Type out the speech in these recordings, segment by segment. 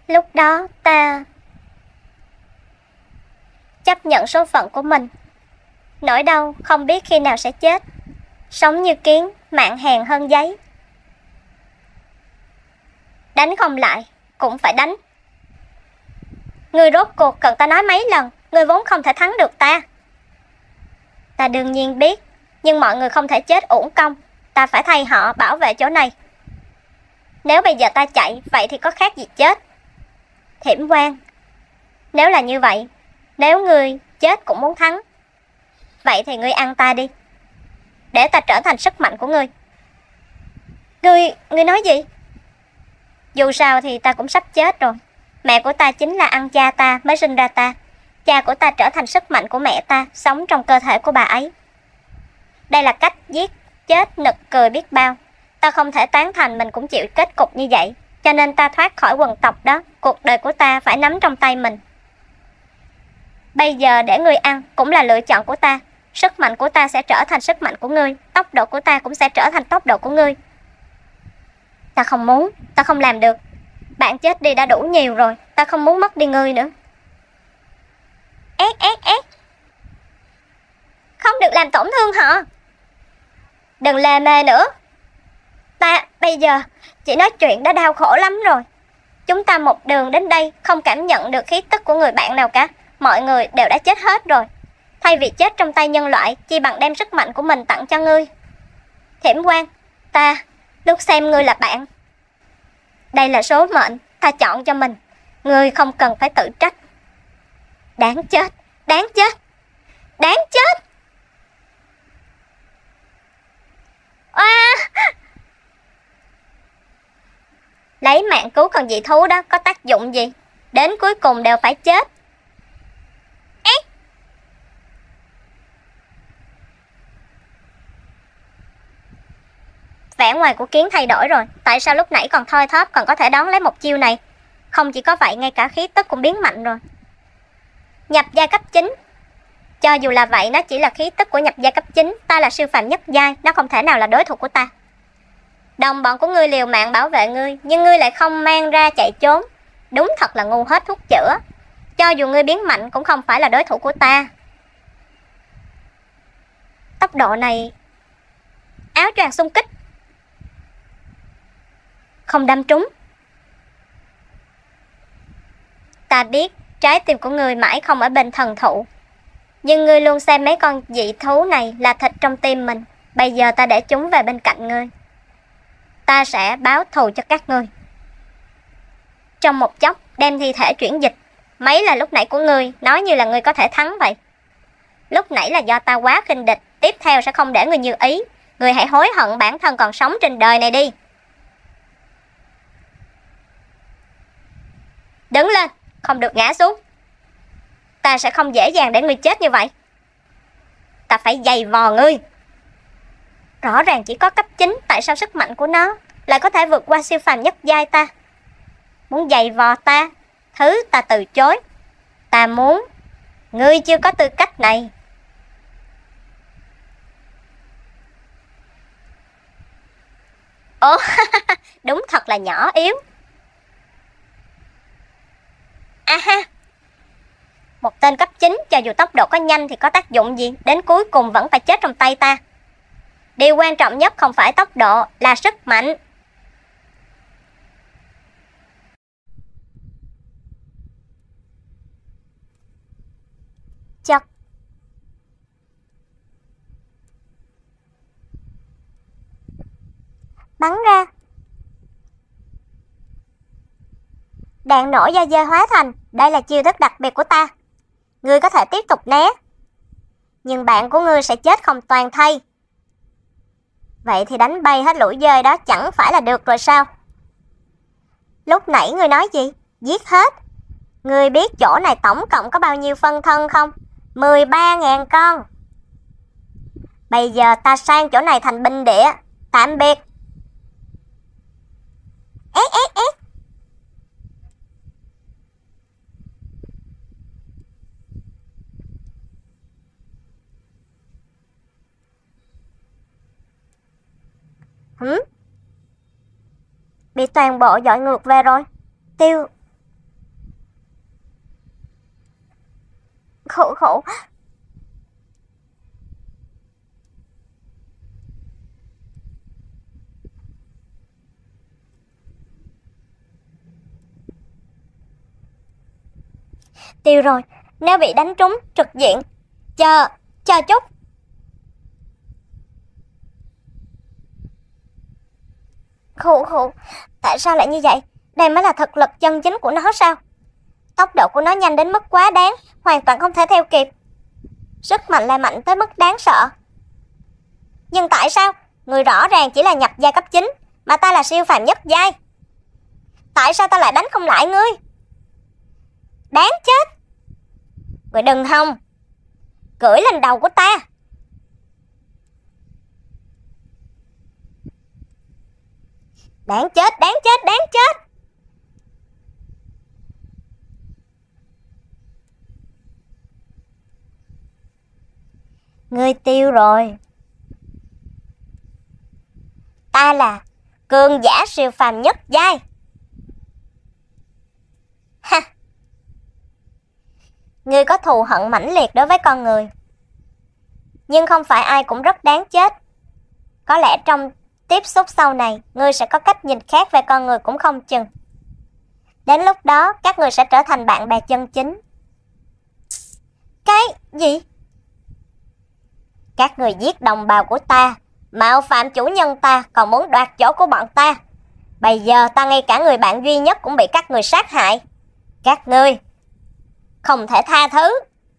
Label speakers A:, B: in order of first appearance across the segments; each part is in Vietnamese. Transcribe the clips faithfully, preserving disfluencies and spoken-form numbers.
A: Lúc đó ta chấp nhận số phận của mình. Nỗi đau không biết khi nào sẽ chết. Sống như kiến, mạng hèn hơn giấy. Đánh không lại, cũng phải đánh. Ngươi rốt cuộc cần ta nói mấy lần, ngươi vốn không thể thắng được ta. Ta đương nhiên biết, nhưng mọi người không thể chết uổng công. Ta phải thay họ bảo vệ chỗ này. Nếu bây giờ ta chạy, vậy thì có khác gì chết. Thiểm Quan, nếu là như vậy, nếu ngươi chết cũng muốn thắng, vậy thì ngươi ăn ta đi, để ta trở thành sức mạnh của ngươi. Ngươi, ngươi nói gì? Dù sao thì ta cũng sắp chết rồi. Mẹ của ta chính là ăn cha ta mới sinh ra ta. Cha của ta trở thành sức mạnh của mẹ ta, sống trong cơ thể của bà ấy. Đây là cách giết chết nực cười biết bao. Ta không thể tán thành mình cũng chịu kết cục như vậy, cho nên ta thoát khỏi quần tộc đó. Cuộc đời của ta phải nắm trong tay mình. Bây giờ để ngươi ăn cũng là lựa chọn của ta. Sức mạnh của ta sẽ trở thành sức mạnh của ngươi, tốc độ của ta cũng sẽ trở thành tốc độ của ngươi. Ta không muốn, ta không làm được. Bạn chết đi đã đủ nhiều rồi, ta không muốn mất đi ngươi nữa. Ét ét ét. Không được làm tổn thương họ. Đừng lề mề nữa. Ta bây giờ chỉ nói chuyện đã đau khổ lắm rồi. Chúng ta một đường đến đây không cảm nhận được khí tức của người bạn nào cả. Mọi người đều đã chết hết rồi. Thay vì chết trong tay nhân loại, chi bằng đem sức mạnh của mình tặng cho ngươi. Thiểm Quan, ta lúc xem ngươi là bạn. Đây là số mệnh ta chọn cho mình. Ngươi không cần phải tự trách. Đáng chết, đáng chết, đáng chết. À! Lấy mạng cứu con dị thú đó có tác dụng gì? Đến cuối cùng đều phải chết. Ét. Vẻ ngoài của kiến thay đổi rồi. Tại sao lúc nãy còn thoi thóp còn có thể đón lấy một chiêu này? Không chỉ có vậy, ngay cả khí tức cũng biến mạnh rồi. Nhập giai cấp chín. Cho dù là vậy, nó chỉ là khí tức của nhập giai cấp chín. Ta là siêu phàm nhất giai, nó không thể nào là đối thủ của ta. Đồng bọn của ngươi liều mạng bảo vệ ngươi, nhưng ngươi lại không mang ra chạy trốn. Đúng thật là ngu hết thuốc chữa. Cho dù ngươi biến mạnh cũng không phải là đối thủ của ta. Tốc độ này. Áo choàng xung kích. Không đâm trúng. Ta biết trái tim của ngươi mãi không ở bên thần thụ, nhưng ngươi luôn xem mấy con dị thú này là thịt trong tim mình. Bây giờ ta để chúng về bên cạnh ngươi. Ta sẽ báo thù cho các ngươi. Trong một chốc đem thi thể chuyển dịch. Mấy là lúc nãy của ngươi nói như là ngươi có thể thắng vậy. Lúc nãy là do ta quá khinh địch. Tiếp theo sẽ không để ngươi như ý. Ngươi hãy hối hận bản thân còn sống trên đời này đi. Đứng lên, không được ngã xuống. Ta sẽ không dễ dàng để ngươi chết như vậy. Ta phải giày vò ngươi. Rõ ràng chỉ có cấp chín, tại sao sức mạnh của nó lại có thể vượt qua siêu phàm nhất giai ta? Muốn giày vò ta, thứ ta từ chối. Ta muốn. Ngươi chưa có tư cách này. Ồ, đúng thật là nhỏ yếu. À ha. Một tên cấp chín cho dù tốc độ có nhanh thì có tác dụng gì? Đến cuối cùng vẫn phải chết trong tay ta. Điều quan trọng nhất không phải tốc độ, là sức mạnh. Chật. Bắn ra. Đạn nổ do dơ hóa thành. Đây là chiêu thức đặc biệt của ta. Ngươi có thể tiếp tục né, nhưng bạn của ngươi sẽ chết không toàn thây. Vậy thì đánh bay hết lũ dơi đó chẳng phải là được rồi sao? Lúc nãy ngươi nói gì? Giết hết. Ngươi biết chỗ này tổng cộng có bao nhiêu phân thân không? mười ba nghìn con. Bây giờ ta sang chỗ này thành binh địa. Tạm biệt. Ét ét ét. Hử? Bị toàn bộ dội ngược về rồi. Tiêu Khổ khổ. Tiêu rồi, nếu bị đánh trúng trực diện. Chờ, chờ chút. Khổ khổ, tại sao lại như vậy? Đây mới là thực lực chân chính của nó sao? Tốc độ của nó nhanh đến mức quá đáng, hoàn toàn không thể theo kịp. Sức mạnh lại mạnh tới mức đáng sợ. Nhưng tại sao? Người rõ ràng chỉ là nhập giai cấp chín, mà ta là siêu phàm nhất giai. Tại sao ta lại đánh không lại ngươi? Đáng chết! Người đừng hòng cưỡi lên đầu của ta. Đáng chết, đáng chết, đáng chết. Ngươi Tiêu rồi. Ta là cường giả siêu phàm nhất giai. Ha. Ngươi có thù hận mãnh liệt đối với con người. Nhưng không phải ai cũng rất đáng chết. Có lẽ trong tiếp xúc sau này, ngươi sẽ có cách nhìn khác về con người cũng không chừng. Đến lúc đó, các người sẽ trở thành bạn bè chân chính. Cái gì? Các người giết đồng bào của ta, mạo phạm chủ nhân ta, còn muốn đoạt chỗ của bọn ta. Bây giờ ta ngay cả người bạn duy nhất cũng bị các người sát hại. Các ngươi không thể tha thứ.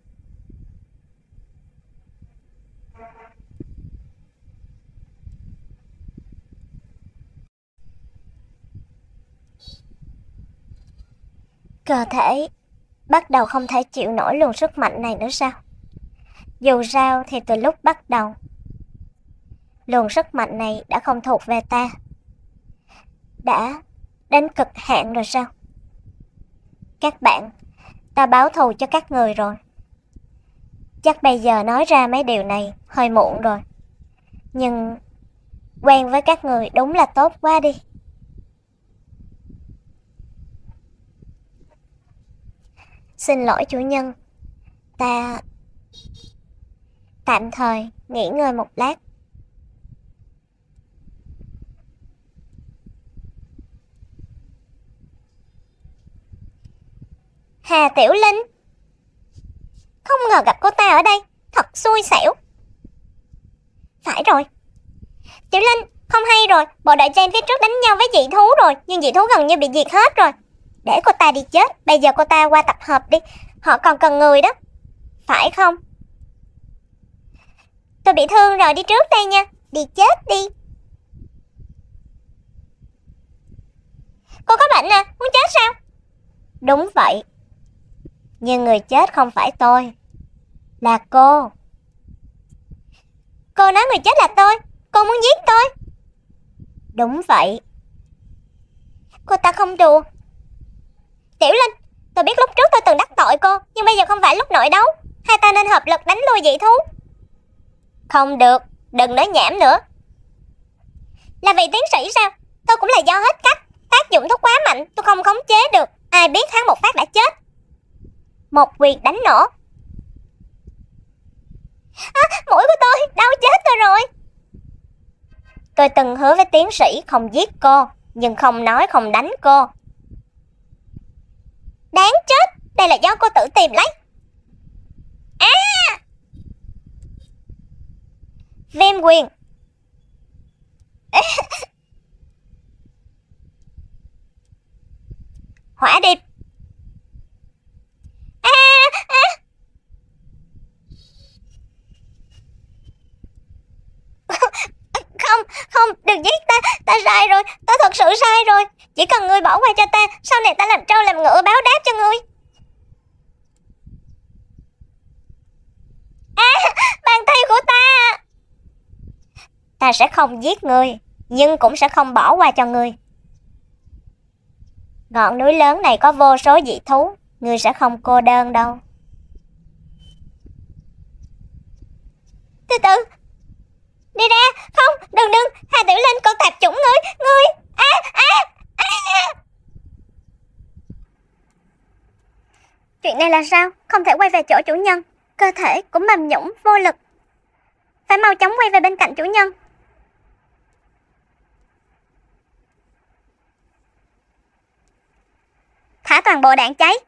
A: Cơ thể bắt đầu không thể chịu nổi luồng sức mạnh này nữa sao? Dù sao thì từ lúc bắt đầu, luồng sức mạnh này đã không thuộc về ta. Đã đến cực hạn rồi sao? Các bạn, ta báo thù cho các người rồi. Chắc bây giờ nói ra mấy điều này hơi muộn rồi. Nhưng quen với các người đúng là tốt quá đi. Xin lỗi chủ nhân. Ta tạm thời nghỉ ngơi một lát. Hà Tiểu Linh. Không ngờ gặp cô ta ở đây, thật xui xẻo. Phải rồi. Tiểu Linh, không hay rồi, bộ đội trên phía trước đánh nhau với dị thú rồi, nhưng dị thú gần như bị diệt hết rồi. Để cô ta đi chết, bây giờ cô ta qua tập hợp đi, họ còn cần người đó. Phải không? Tôi bị thương rồi, đi trước đây nha. Đi chết đi. Cô có bệnh à, muốn chết sao? Đúng vậy. Nhưng người chết không phải tôi, là cô. Cô nói người chết là tôi, cô muốn giết tôi. Đúng vậy. Cô ta không đùa. Tiểu Linh, tôi biết lúc trước tôi từng đắc tội cô, nhưng bây giờ không phải lúc nội đấu. Hai ta nên hợp lực đánh lui dị thú. Không được, đừng nói nhảm nữa. Là vì tiến sĩ sao? Tôi cũng là do hết cách. Tác dụng thuốc quá mạnh, tôi không khống chế được. Ai biết hắn một phát đã chết. Một quyền đánh nổ. À, mũi của tôi, đau chết tôi rồi. Tôi từng hứa với tiến sĩ không giết cô, nhưng không nói không đánh cô. Đáng chết, đây là do cô tự tìm lấy. À! Viêm quyền. Hỏa điệp. À, à. Không, không, đừng giết ta, ta sai rồi, ta thật sự sai rồi. Chỉ cần ngươi bỏ qua cho ta, sau này ta làm trâu làm ngựa báo đáp cho ngươi. À, bàn tay của ta. Ta sẽ không giết ngươi, nhưng cũng sẽ không bỏ qua cho ngươi. Ngọn núi lớn này có vô số dị thú, ngươi sẽ không cô đơn đâu. Từ từ. Đi ra, không, đừng đừng, Hà Tiểu Linh, con tạp chủng ngươi, ngươi, à, à, à. Chuyện này là sao? Không thể quay về chỗ chủ nhân. Cơ thể cũng mềm nhũn vô lực. Phải mau chóng quay về bên cạnh chủ nhân. Thả toàn bộ đạn cháy.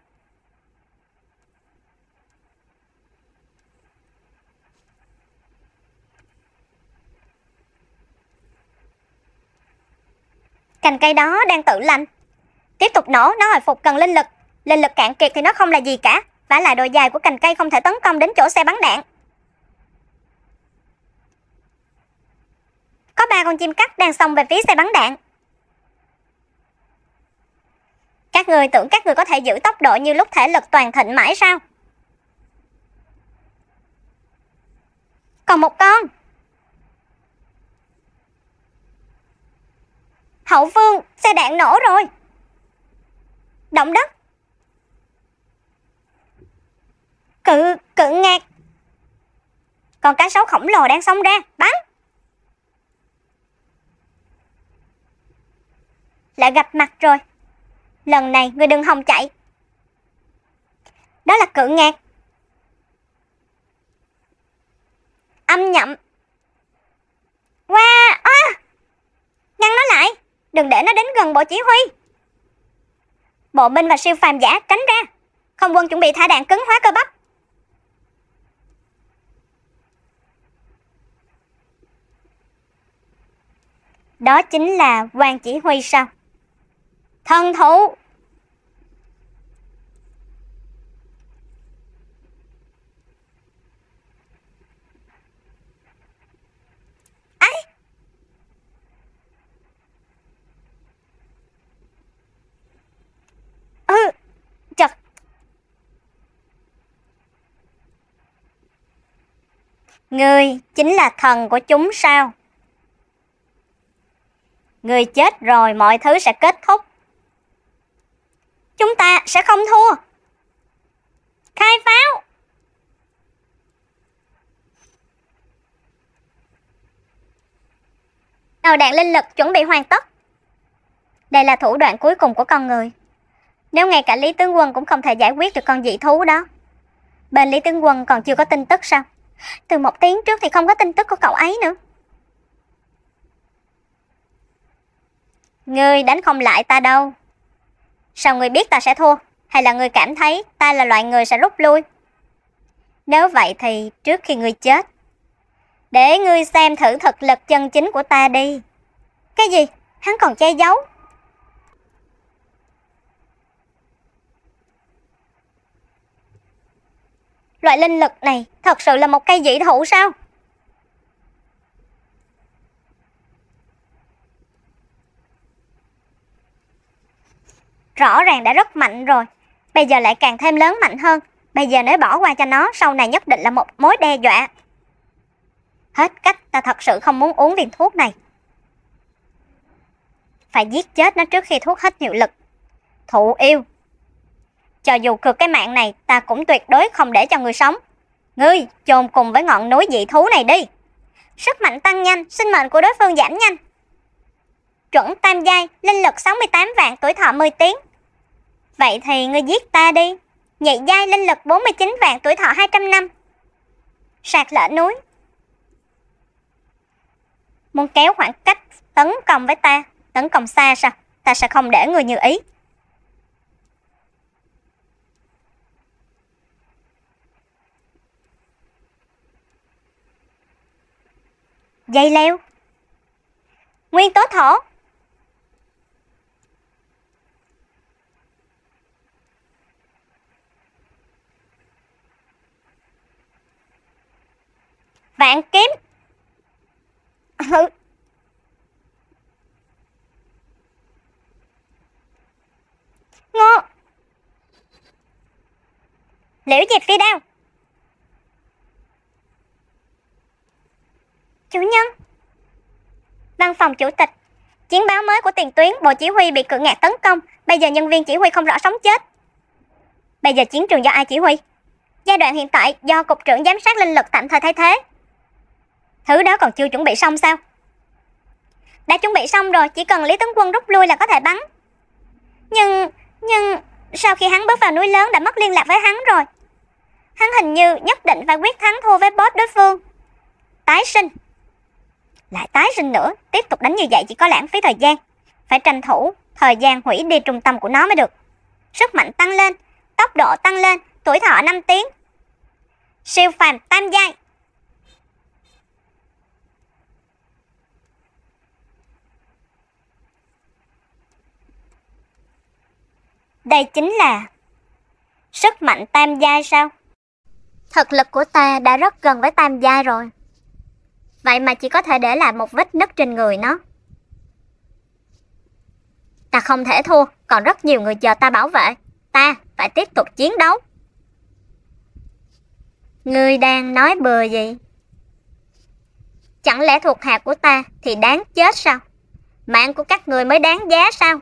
A: Cành cây đó đang tự lành. Tiếp tục nổ, nó hồi phục cần linh lực. Linh lực cạn kiệt thì nó không là gì cả. Vả lại độ dài của cành cây không thể tấn công đến chỗ xe bắn đạn. Có ba con chim cắt đang xông về phía xe bắn đạn. Các người tưởng các người có thể giữ tốc độ như lúc thể lực toàn thịnh mãi sao? Còn một con. Hậu phương, xe đạn nổ rồi. Động đất. Cự, cự ngạc. Còn cá sấu khổng lồ đang xông ra, bắn. Lại gặp mặt rồi. Lần này ngươi đừng hòng chạy. Đó là cự ngạc. Âm nhậm. Wow, à, ngăn nó lại. Đừng để nó đến gần bộ chỉ huy. Bộ binh và siêu phàm giả tránh ra. Không quân chuẩn bị thả đạn cứng hóa cơ bắp. Đó chính là quan chỉ huy sao? Thần thụ. Ấy. Ừ. Chật. Ngươi chính là thần của chúng sao? Ngươi chết rồi mọi thứ sẽ kết thúc. Chúng ta sẽ không thua. Khai pháo. Đầu đạn linh lực chuẩn bị hoàn tất. Đây là thủ đoạn cuối cùng của con người. Nếu ngay cả Lý tướng quân cũng không thể giải quyết được con dị thú đó. Bên Lý tướng quân còn chưa có tin tức sao? Từ một tiếng trước thì không có tin tức của cậu ấy nữa. Ngươi đánh không lại ta đâu. Sao ngươi biết ta sẽ thua? Hay là ngươi cảm thấy ta là loại người sẽ rút lui? Nếu vậy thì trước khi ngươi chết, để ngươi xem thử thực lực chân chính của ta đi. Cái gì? Hắn còn che giấu. Loại linh lực này thật sự là một cây dị thụ sao? Rõ ràng đã rất mạnh rồi, bây giờ lại càng thêm lớn mạnh hơn. Bây giờ nếu bỏ qua cho nó, sau này nhất định là một mối đe dọa. Hết cách, ta thật sự không muốn uống viên thuốc này. Phải giết chết nó trước khi thuốc hết hiệu lực. Thụ yêu. Cho dù cược cái mạng này, ta cũng tuyệt đối không để cho người sống. Ngươi chôn cùng với ngọn núi dị thú này đi. Sức mạnh tăng nhanh, sinh mệnh của đối phương giảm nhanh. Chuẩn tam giai, linh lực sáu mươi tám vạn, tuổi thọ mười tiếng. Vậy thì ngươi giết ta đi. Nhị giai, linh lực bốn mươi chín vạn, tuổi thọ hai trăm năm. Sạt lở núi. Muốn kéo khoảng cách tấn công với ta. Tấn công xa sao? Ta sẽ không để người như ý. Dây leo. Nguyên tố thổ. Vạn kiếm. Ừ. Ngô. Liễu diệp phi đao. Chủ nhân. Văn phòng chủ tịch. Chiến báo mới của tiền tuyến, bộ chỉ huy bị cự ngạc tấn công. Bây giờ nhân viên chỉ huy không rõ sống chết. Bây giờ chiến trường do ai chỉ huy? Giai đoạn hiện tại do cục trưởng giám sát linh lực tạm thời thay thế. Thứ đó còn chưa chuẩn bị xong sao? Đã chuẩn bị xong rồi, chỉ cần Lý tướng quân rút lui là có thể bắn. Nhưng, nhưng Sau khi hắn bước vào núi lớn đã mất liên lạc với hắn rồi. Hắn hình như nhất định phải quyết thắng thua với boss đối phương. Tái sinh. Lại tái sinh nữa, tiếp tục đánh như vậy chỉ có lãng phí thời gian. Phải tranh thủ thời gian hủy đi trung tâm của nó mới được. Sức mạnh tăng lên, tốc độ tăng lên, tuổi thọ năm tiếng. Siêu phàm tam giai. Đây chính là sức mạnh tam giai sao? Thực lực của ta đã rất gần với tam giai rồi. Vậy mà chỉ có thể để lại một vết nứt trên người nó. Ta không thể thua, còn rất nhiều người chờ ta bảo vệ. Ta phải tiếp tục chiến đấu. Ngươi đang nói bừa gì? Chẳng lẽ thuộc hạ của ta thì đáng chết sao? Mạng của các người mới đáng giá sao?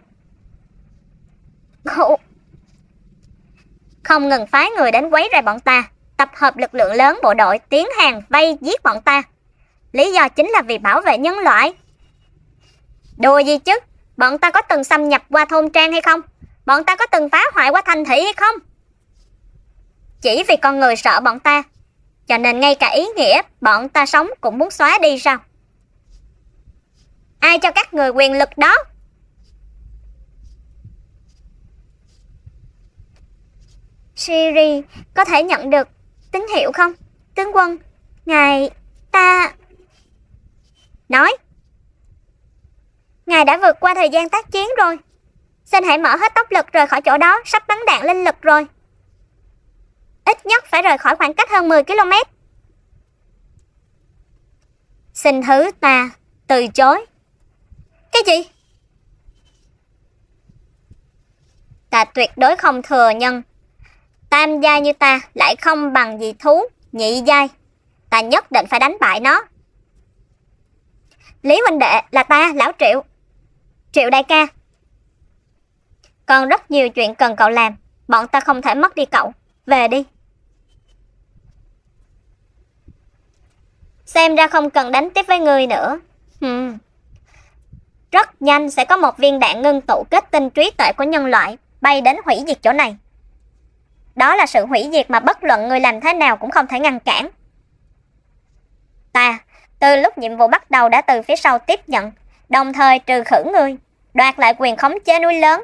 A: Không ngừng phái người đến quấy rầy bọn ta, tập hợp lực lượng lớn bộ đội tiến hàng vây giết bọn ta. Lý do chính là vì bảo vệ nhân loại. Đùa gì chứ? Bọn ta có từng xâm nhập qua thôn trang hay không? Bọn ta có từng phá hoại qua thành thị hay không? Chỉ vì con người sợ bọn ta, cho nên ngay cả ý nghĩa bọn ta sống cũng muốn xóa đi sao? Ai cho các người quyền lực đó? Siri, có thể nhận được tín hiệu không? Tướng quân, ngài... ta... Nói. Ngài đã vượt qua thời gian tác chiến rồi. Xin hãy mở hết tốc lực rời khỏi chỗ đó, sắp bắn đạn linh lực rồi. Ít nhất phải rời khỏi khoảng cách hơn mười ki lô mét. Xin thứ ta từ chối. Cái gì? Ta tuyệt đối không thừa nhận. Tam giai như ta lại không bằng gì thú nhị giai. Ta nhất định phải đánh bại nó. Lý huynh đệ, là ta, lão Triệu. Triệu đại ca. Còn rất nhiều chuyện cần cậu làm. Bọn ta không thể mất đi cậu. Về đi. Xem ra không cần đánh tiếp với ngươi nữa. Hmm. Rất nhanh sẽ có một viên đạn ngưng tụ kết tinh trí tuệ của nhân loại bay đến hủy diệt chỗ này. Đó là sự hủy diệt mà bất luận người làm thế nào cũng không thể ngăn cản. Ta, từ lúc nhiệm vụ bắt đầu đã từ phía sau tiếp nhận, đồng thời trừ khử ngươi, đoạt lại quyền khống chế núi lớn.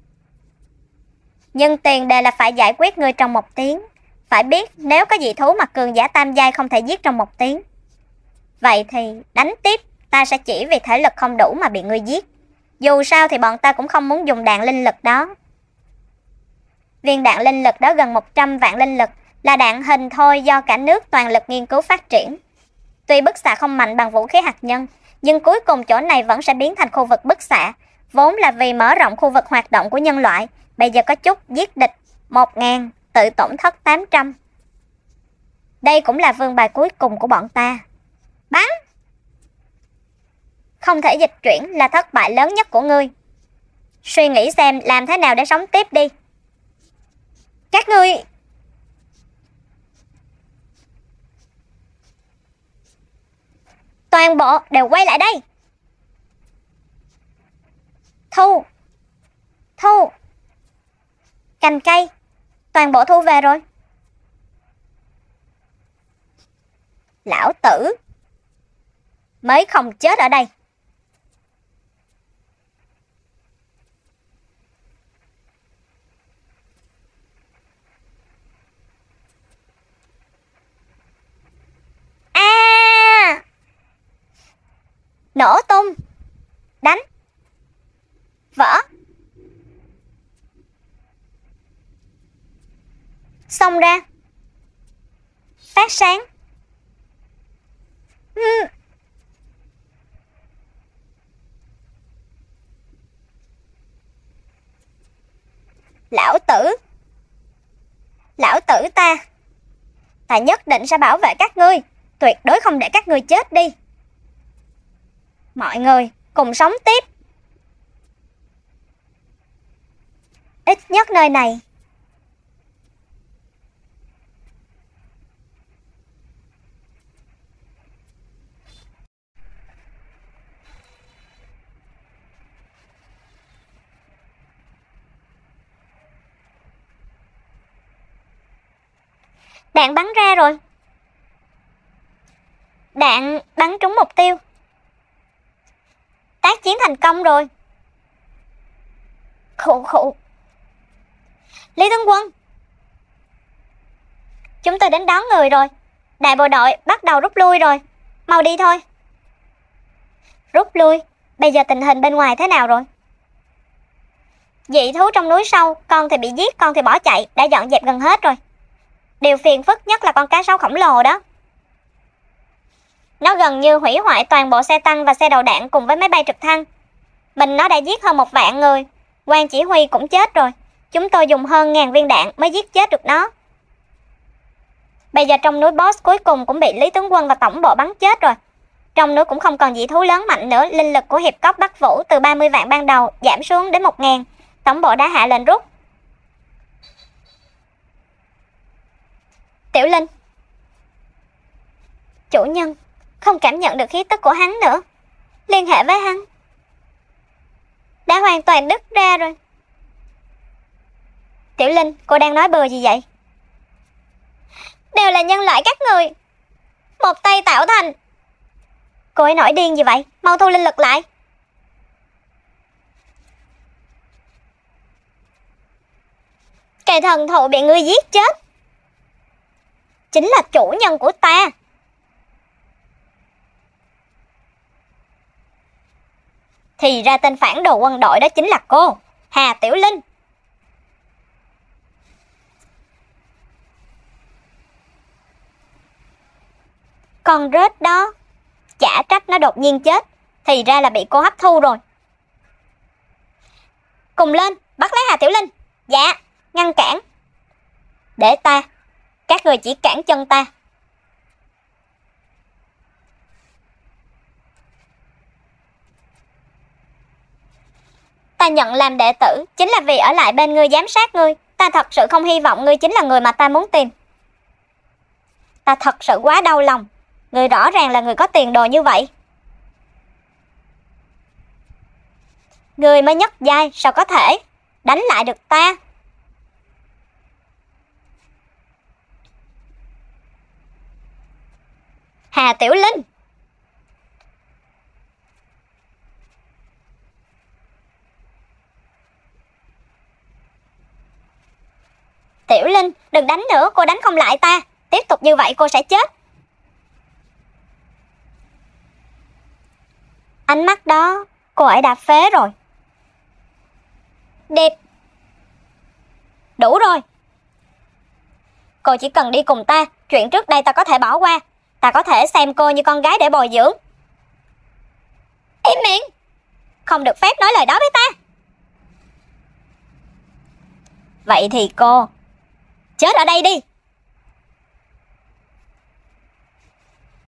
A: Nhưng tiền đề là phải giải quyết ngươi trong một tiếng. Phải biết nếu có dị thú mà cường giả tam giai không thể giết trong một tiếng, vậy thì đánh tiếp ta sẽ chỉ vì thể lực không đủ mà bị ngươi giết. Dù sao thì bọn ta cũng không muốn dùng đạn linh lực đó. Viên đạn linh lực đó gần một trăm vạn linh lực, là đạn hình thôi do cả nước toàn lực nghiên cứu phát triển. Tuy bức xạ không mạnh bằng vũ khí hạt nhân, nhưng cuối cùng chỗ này vẫn sẽ biến thành khu vực bức xạ, vốn là vì mở rộng khu vực hoạt động của nhân loại. Bây giờ có chút giết địch một nghìn, tự tổn thất tám trăm. Đây cũng là vương bài cuối cùng của bọn ta. Bắn! Không thể dịch chuyển là thất bại lớn nhất của ngươi. Suy nghĩ xem làm thế nào để sống tiếp đi. Các ngươi... Toàn bộ đều quay lại đây. Thu. Thu. Cành cây. Toàn bộ thu về rồi. Lão tử mới không chết ở đây. À! Nổ tung. Đánh. Vỡ. Xông ra. Phát sáng. Ừ. Lão tử. Lão tử ta. Ta nhất định sẽ bảo vệ các ngươi. Tuyệt đối không để các ngươi chết đi. Mọi người cùng sống tiếp. Ít nhất nơi này Đạn bắn ra rồi. Đạn bắn trúng mục tiêu. Tác chiến thành công rồi. Khụ khụ. Lý tướng quân, chúng tôi đến đón người rồi. Đại bộ đội bắt đầu rút lui rồi. Mau đi thôi. Rút lui? Bây giờ tình hình bên ngoài thế nào rồi? Dị thú trong núi sâu, con thì bị giết, con thì bỏ chạy, đã dọn dẹp gần hết rồi. Điều phiền phức nhất là con cá sấu khổng lồ đó. Nó gần như hủy hoại toàn bộ xe tăng và xe đầu đạn cùng với máy bay trực thăng. Mình nó đã giết hơn một vạn người. Quan chỉ huy cũng chết rồi. Chúng tôi dùng hơn ngàn viên đạn mới giết chết được nó. Bây giờ trong núi boss cuối cùng cũng bị Lý tướng quân và tổng bộ bắn chết rồi. Trong núi cũng không còn dị thú lớn mạnh nữa. Linh lực của hiệp cốc Bắc Vũ từ ba mươi vạn ban đầu giảm xuống đến một ngàn. Tổng bộ đã hạ lệnh rút. Tiểu Linh, chủ nhân không cảm nhận được khí tức của hắn nữa. Liên hệ với hắn đã hoàn toàn đứt ra rồi. Tiểu Linh, cô đang nói bừa gì vậy? Đều là nhân loại các người, một tay tạo thành. Cô ấy nổi điên gì vậy? Mau thu linh lực lại. Cây thần thụ bị ngươi giết chết chính là chủ nhân của ta. Thì ra tên phản đồ quân đội đó chính là cô, Hà Tiểu Linh. Con rết đó, chả trách nó đột nhiên chết. Thì ra là bị cô hấp thu rồi. Cùng lên, bắt lấy Hà Tiểu Linh. Dạ, ngăn cản. Để ta, các người chỉ cản chân ta. Ta nhận làm đệ tử chính là vì ở lại bên ngươi giám sát ngươi. Ta thật sự không hy vọng ngươi chính là người mà ta muốn tìm. Ta thật sự quá đau lòng. Ngươi rõ ràng là người có tiền đồ như vậy. Ngươi mới nhất giai, sao có thể đánh lại được ta? Hà Tiểu Linh, Tiểu Linh, đừng đánh nữa, cô đánh không lại ta. Tiếp tục như vậy cô sẽ chết. Ánh mắt đó, cô ấy đã phế rồi. Đẹp. Đủ rồi. Cô chỉ cần đi cùng ta. Chuyện trước đây ta có thể bỏ qua. Ta có thể xem cô như con gái để bồi dưỡng. Im miệng. Không được phép nói lời đó với ta. Vậy thì cô chết ở đây đi.